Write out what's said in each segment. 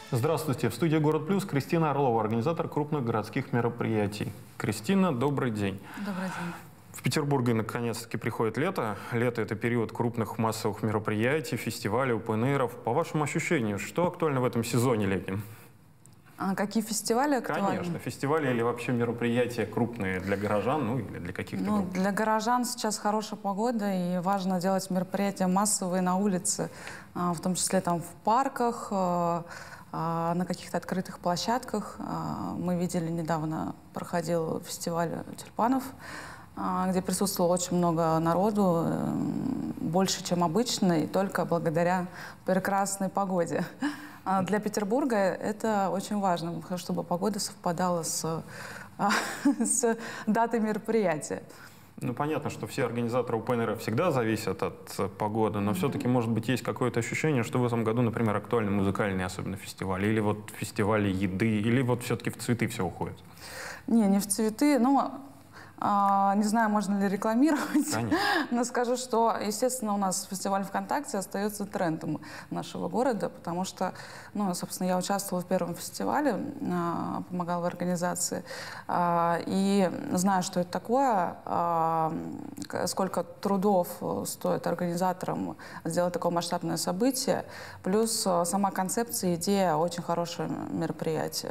Здравствуйте. В студии «Город Плюс» Кристина Орлова, организатор крупных городских мероприятий. Кристина, добрый день. Добрый день. В Петербурге наконец-таки приходит лето. Лето – это период крупных массовых мероприятий, фестивалей, опен-эйров. По вашему ощущению, что актуально в этом сезоне летнем? А какие фестивали актуальны? Конечно, фестивали или вообще мероприятия крупные для горожан, ну или для каких-то групп? Для горожан сейчас хорошая погода, и важно делать мероприятия массовые на улице, в том числе там в парках, на каких-то открытых площадках. Мы видели недавно, проходил фестиваль тюльпанов, где присутствовало очень много народу, больше, чем обычно, и только благодаря прекрасной погоде. Для Петербурга это очень важно, чтобы погода совпадала с датой мероприятия. Ну, понятно, что все организаторы опен-эйра всегда зависят от погоды, но все-таки, может быть, есть какое-то ощущение, что в этом году, например, актуальны музыкальные особенно фестивали, или вот фестивали еды, или вот все-таки в цветы все уходит? Не в цветы, но... Не знаю, можно ли рекламировать, Конечно. Но скажу, что, естественно, у нас фестиваль ВКонтакте остается трендом нашего города, потому что, собственно, я участвовала в первом фестивале, помогала в организации, и знаю, что это такое, сколько трудов стоит организаторам сделать такое масштабное событие, плюс сама концепция, идея, очень хорошее мероприятие.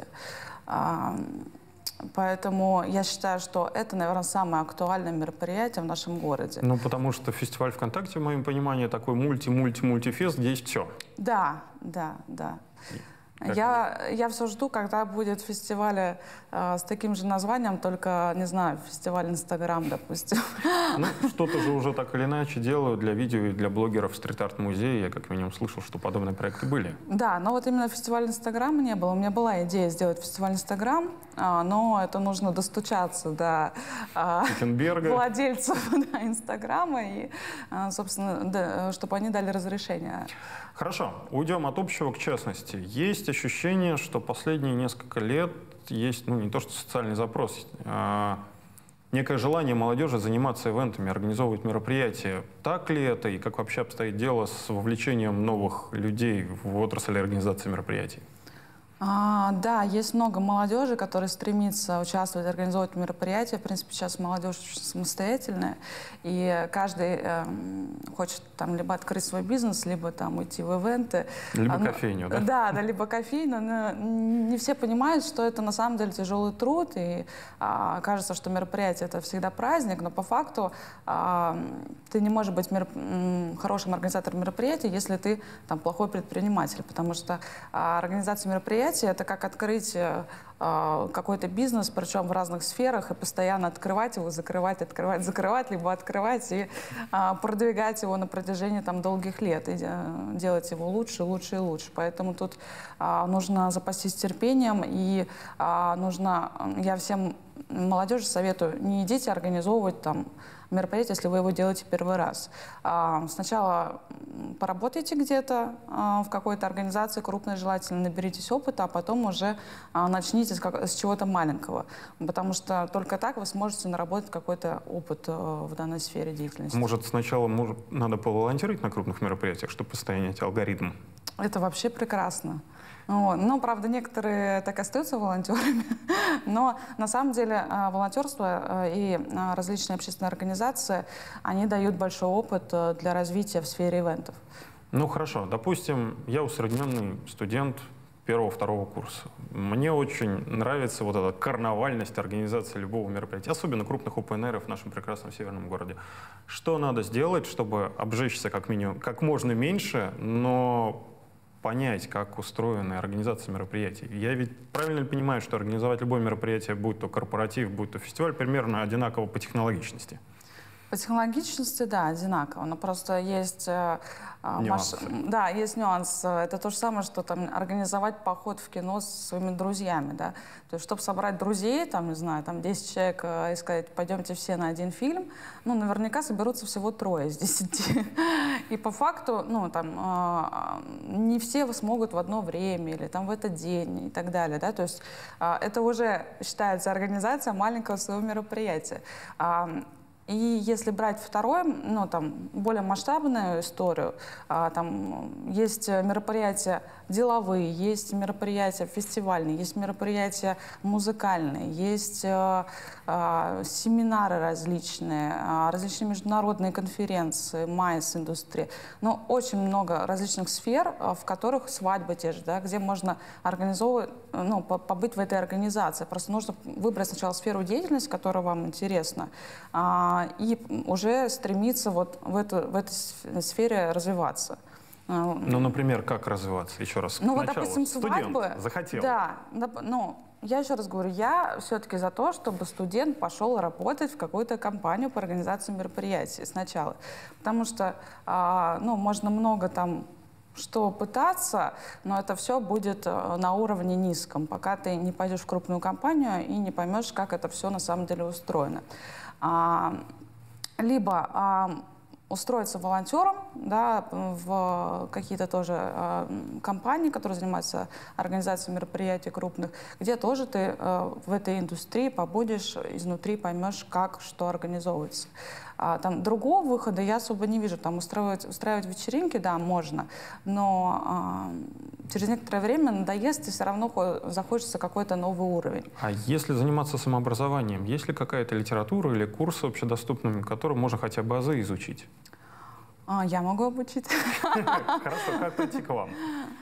Поэтому я считаю, что это, наверное, самое актуальное мероприятие в нашем городе. Ну, потому что фестиваль ВКонтакте, в моем понимании, такой мультифест, где есть все. Да. Я все жду, когда будет фестиваль с таким же названием, только, не знаю, фестиваль Инстаграм, допустим. Ну, что-то же уже так или иначе делают для видео и для блогеров стрит-арт-музея. Я как минимум слышал, что подобные проекты были. Да, но вот именно фестиваля Инстаграма не было. У меня была идея сделать фестиваль Инстаграм, но это нужно достучаться до владельцев Инстаграма и, собственно, чтобы они дали разрешение. Хорошо, уйдем от общего к частности. Есть ощущение, что последние несколько лет есть, не то что социальный запрос, некое желание молодежи заниматься ивентами, организовывать мероприятия. Так ли это и как вообще обстоит дело с вовлечением новых людей в отрасль организации мероприятий? Да, есть много молодежи, которая стремится участвовать, организовывать мероприятия. В принципе, сейчас молодежь очень самостоятельная, и каждый хочет там либо открыть свой бизнес, либо там уйти в ивенты. Либо кофейню, да? Да, либо кофейню. Но не все понимают, что это на самом деле тяжелый труд, и кажется, что мероприятие — это всегда праздник, но по факту ты не можешь быть хорошим организатором мероприятия, если ты там плохой предприниматель, потому что организация мероприятий — это как открыть какой-то бизнес, причем в разных сферах, и постоянно открывать его, закрывать, открывать, закрывать, либо открывать и продвигать его на протяжении долгих лет, и делать его лучше, лучше и лучше. Поэтому тут нужно запастись терпением, и я всем молодежи советую: не идите организовывать мероприятие, если вы его делаете первый раз. Сначала поработайте где-то в какой-то организации крупной, желательно наберитесь опыта, а потом уже начните с чего-то маленького. Потому что только так вы сможете наработать какой-то опыт в данной сфере деятельности. Может, сначала надо поволонтерить на крупных мероприятиях, чтобы постоянить алгоритм? Это вообще прекрасно. Но, правда, некоторые так и остаются волонтерами. Но на самом деле волонтерство и различные общественные организации, они дают большой опыт для развития в сфере ивентов. Ну хорошо, допустим, я усредненный студент первого-второго курса. Мне очень нравится вот эта карнавальность организации любого мероприятия, особенно крупных опен-эйров в нашем прекрасном северном городе. Что надо сделать, чтобы обжечься как минимум, как можно меньше, но понять, как устроена организация мероприятий? Я ведь правильно ли понимаю, что организовать любое мероприятие, будь то корпоратив, будь то фестиваль, примерно одинаково по технологичности? По технологичности, да, одинаково, но просто есть нюансы. Есть нюанс. Это то же самое, что организовать поход в кино с своими друзьями, да. То есть, чтобы собрать друзей, не знаю, 10 человек и сказать: пойдемте все на один фильм, наверняка соберутся всего 3 из 10. И по факту, не все смогут в одно время или в этот день и так далее, да. То есть, это уже считается организация маленького своего мероприятия. И если брать второе, ну, там, более масштабную историю, там есть мероприятия деловые, есть мероприятия фестивальные, есть мероприятия музыкальные, есть семинары различные, различные международные конференции, майс-индустрия. Ну, очень много различных сфер, в которых свадьбы те же, да, где можно организовывать, ну, побыть в этой организации. Просто нужно выбрать сначала сферу деятельности, которая вам интересна, и уже стремиться вот в этой сфере развиваться. Ну, например, как развиваться? Еще раз. Ну, вот, допустим, свадьбы. Студент захотел. Да, ну, я еще раз говорю, я все-таки за то, чтобы студент пошел работать в какую-то компанию по организации мероприятий сначала. Потому что, ну, можно много там что пытаться, но это все будет на уровне низком, пока ты не пойдешь в крупную компанию и не поймешь, как это все на самом деле устроено. Либо устроиться волонтером, да, в какие-то тоже компании, которые занимаются организацией мероприятий крупных, где тоже ты в этой индустрии побудешь, изнутри поймешь, как, что организовывается. Там другого выхода я особо не вижу. Там устраивать вечеринки, да, можно, но через некоторое время надоест, и все равно захочется какой-то новый уровень. А если заниматься самообразованием, есть ли какая-то литература или курсы общедоступными, которым можно хотя бы азы изучить? Я могу обучить. Хорошо, как прийти к вам?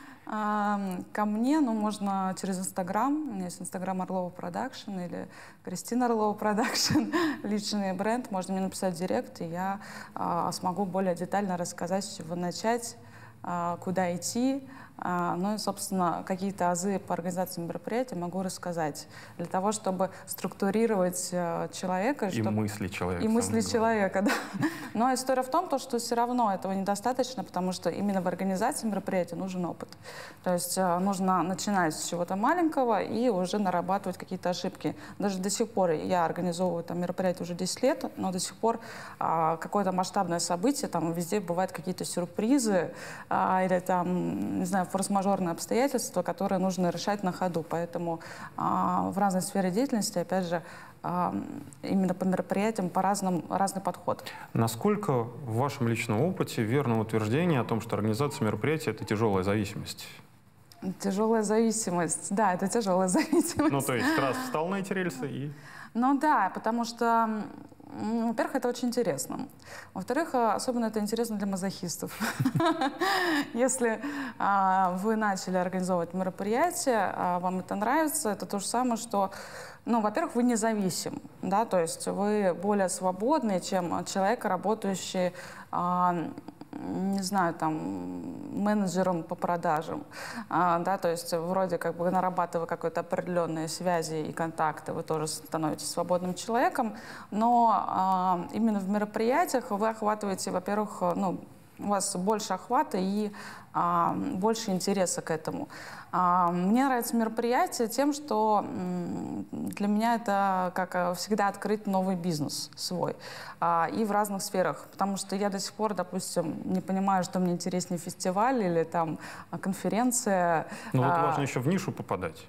Ко мне, ну, можно через Инстаграм. У меня есть Инстаграм Орлова Продакшн или Кристина Орлова Продакшн, личный бренд. Можно мне написать в директ, и я смогу более детально рассказать, с чего начать, куда идти. Ну и, собственно, какие-то азы по организации мероприятий могу рассказать для того, чтобы структурировать человека. И мысли человека. И мысли человека, да. Но история в том, что все равно этого недостаточно, потому что именно в организации мероприятия нужен опыт. То есть нужно начинать с чего-то маленького и уже нарабатывать какие-то ошибки. Даже до сих пор я организовываю там мероприятия уже 10 лет, но до сих пор какое-то масштабное событие, там везде бывают какие-то сюрпризы или там, не знаю, форс-мажорные обстоятельства, которые нужно решать на ходу. Поэтому в разной сфере деятельности, опять же, именно по мероприятиям разный подход. Насколько в вашем личном опыте верно утверждение о том, что организация мероприятия — это тяжелая зависимость? Тяжелая зависимость. Да, это тяжелая зависимость. Ну, то есть раз встал на эти рельсы и... Ну да, потому что, во-первых, это очень интересно. Во-вторых, особенно это интересно для мазохистов. Если вы начали организовывать мероприятие, вам это нравится, это то же самое, что, ну, во-первых, вы независим, да, то есть вы более свободны, чем человек, работающий, не знаю, там, менеджером по продажам, да, то есть вроде как бы нарабатывая какие-то определенные связи и контакты, вы тоже становитесь свободным человеком, но именно в мероприятиях вы охватываете, во-первых, ну, у вас больше охвата и больше интереса к этому. Мне нравится мероприятие тем, что для меня это, как всегда, открыть новый бизнес свой. И в разных сферах. Потому что я до сих пор, допустим, не понимаю, что мне интереснее фестиваль или там конференция. Ну вот важно еще в нишу попадать.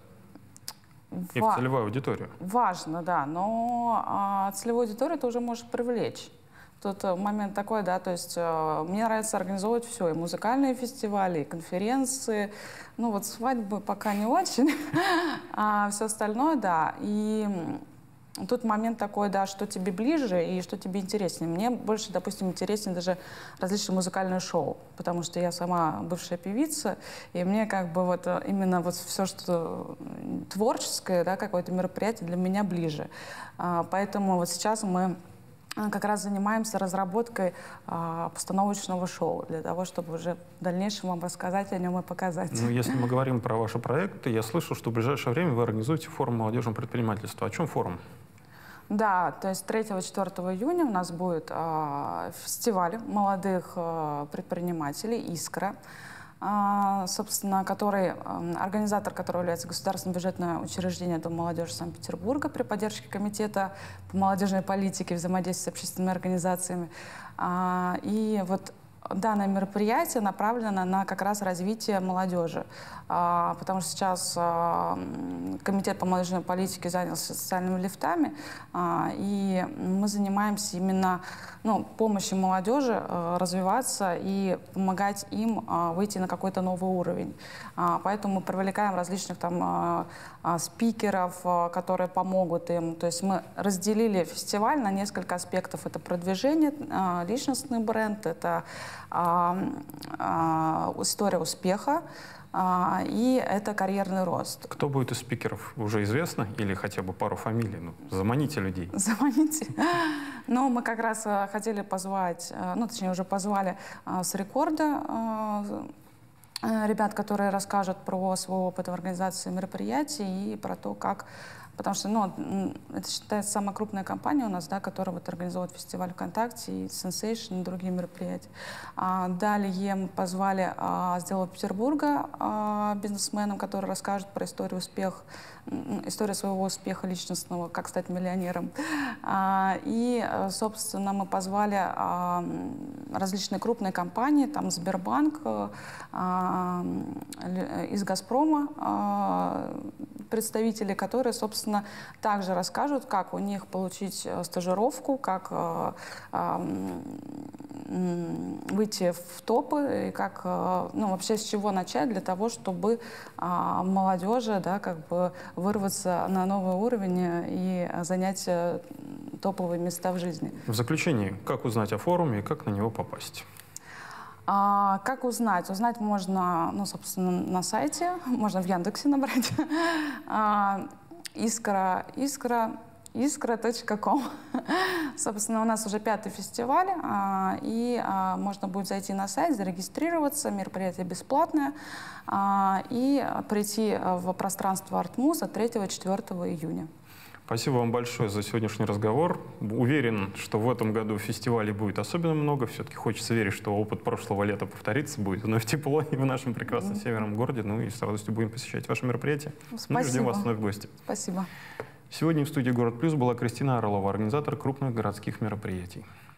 И в целевую аудиторию. Важно, да. Но целевую аудиторию ты уже можешь привлечь. Тут момент такой, да, то есть мне нравится организовывать все, и музыкальные фестивали, и конференции. Ну вот свадьбы пока не очень, а все остальное, да. И тут момент такой, да, что тебе ближе и что тебе интереснее. Мне больше, допустим, интереснее даже различные музыкальные шоу, потому что я сама бывшая певица, и мне как бы вот именно вот все, что творческое, да, какое-то мероприятие для меня ближе. Поэтому вот сейчас мы как раз занимаемся разработкой постановочного шоу, для того, чтобы уже в дальнейшем вам рассказать о нем и показать. Ну, если мы говорим про ваши проекты, я слышал, что в ближайшее время вы организуете форум молодежного предпринимательства. О чем форум? Да, то есть 3-4 июня у нас будет фестиваль молодых предпринимателей «Искра», собственно, организатор которого является государственное бюджетное учреждение Дом молодежи Санкт-Петербурга при поддержке Комитета по молодежной политике и взаимодействию с общественными организациями. И вот данное мероприятие направлено на как раз развитие молодежи, потому что сейчас Комитет по молодежной политике занялся социальными лифтами, и мы занимаемся именно помощью молодежи развиваться и помогать им выйти на какой-то новый уровень. Поэтому мы привлекаем различных там спикеров, которые помогут им. То есть мы разделили фестиваль на несколько аспектов. Это продвижение, личностный бренд, это история успеха, и это карьерный рост. Кто будет из спикеров, уже известно? Или хотя бы пару фамилий? Ну, заманите людей. Заманите. Ну, мы как раз хотели позвать, точнее, уже позвали с рекорда ребят, которые расскажут про свой опыт в организации мероприятий и про то, как... Потому что, это считается самая крупная компания у нас, да, которая вот организовывает фестиваль ВКонтакте, и Sensation, и другие мероприятия. Далее мы позвали с Делового Петербурга бизнесменам, которые расскажут про историю своего успеха личностного, как стать миллионером. И, собственно, мы позвали различные крупные компании, там Сбербанк, из Газпрома, представители, которые, собственно, также расскажут, как у них получить стажировку, как выйти в топы, и как, вообще с чего начать для того, чтобы молодежи, да, как бы вырваться на новый уровень и занять топовые места в жизни. В заключение, как узнать о форуме и как на него попасть? Как узнать? Узнать можно, собственно, на сайте, можно в Яндексе набрать. Искра.ком. Собственно, у нас уже 5-й фестиваль, и можно будет зайти на сайт, зарегистрироваться, мероприятие бесплатное, и прийти в пространство Артмуза 3-4 июня. Спасибо вам большое за сегодняшний разговор. Уверен, что в этом году фестивалей будет особенно много. Все-таки хочется верить, что опыт прошлого лета повторится, будет вновь тепло и в нашем прекрасном северном городе. И с радостью будем посещать ваши мероприятия. Спасибо. И ждем вас вновь в гости. Спасибо. Сегодня в студии «Город Плюс» была Кристина Орлова, организатор крупных городских мероприятий.